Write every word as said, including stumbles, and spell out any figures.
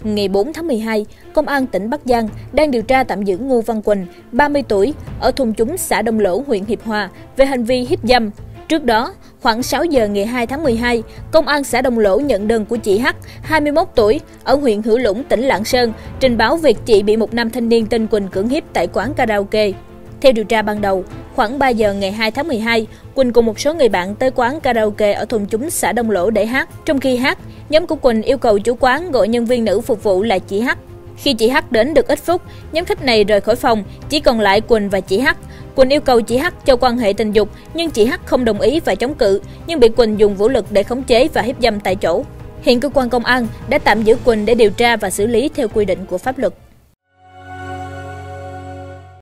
Ngày bốn tháng mười hai, Công an tỉnh Bắc Giang đang điều tra tạm giữ Ngô Văn Quỳnh, ba mươi tuổi, ở thôn Chúng, xã Đông Lỗ, huyện Hiệp Hòa về hành vi hiếp dâm. Trước đó, khoảng sáu giờ ngày hai tháng mười hai, Công an xã Đông Lỗ nhận đơn của chị H, hai mươi mốt tuổi, ở huyện Hữu Lũng, tỉnh Lạng Sơn, trình báo việc chị bị một nam thanh niên tên Quỳnh cưỡng hiếp tại quán karaoke. Theo điều tra ban đầu, khoảng ba giờ ngày hai tháng mười hai, Quỳnh cùng một số người bạn tới quán karaoke ở thôn Chúng, xã Đông Lỗ để hát. Trong khi hát, nhóm của Quỳnh yêu cầu chủ quán gọi nhân viên nữ phục vụ là chị H. Khi chị H đến được ít phút, nhóm khách này rời khỏi phòng, chỉ còn lại Quỳnh và chị H. Quỳnh yêu cầu chị H cho quan hệ tình dục, nhưng chị H không đồng ý và chống cự, nhưng bị Quỳnh dùng vũ lực để khống chế và hiếp dâm tại chỗ. Hiện cơ quan công an đã tạm giữ Quỳnh để điều tra và xử lý theo quy định của pháp luật.